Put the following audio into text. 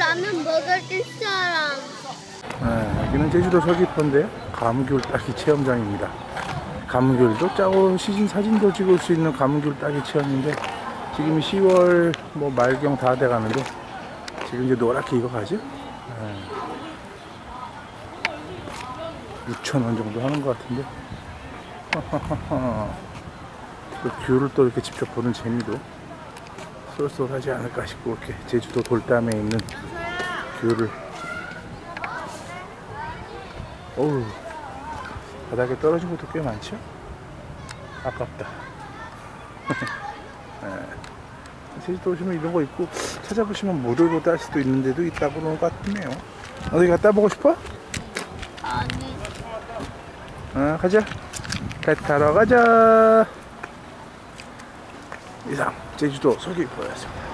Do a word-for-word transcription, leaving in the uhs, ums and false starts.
라면 먹을 사람. 네, 여기는 제주도 서귀포인데 감귤 따기 체험장입니다. 감귤도 짜고 시즌 사진도 찍을 수 있는 감귤 따기 체험인데 지금 시월 뭐 말경 다 돼가는데 지금 이제 노랗게 익어가죠. 네. 육천 원 정도 하는 것 같은데 또 귤을 또 이렇게 직접 보는 재미도 쏠쏠하지 않을까 싶고 이렇게 제주도 돌담에 있는 귤을 어우 바닥에 떨어진 것도 꽤 많죠? 아깝다. 네. 제주도 오시면 이런 거 있고 찾아보시면 모델로 딸 수도 있는데도 있다고 그러는 것 같네요. 어디 갔다 보고 싶어? 아니. 어, 가자. 배 타러 가자. 이상 제주도 서귀포였습니다.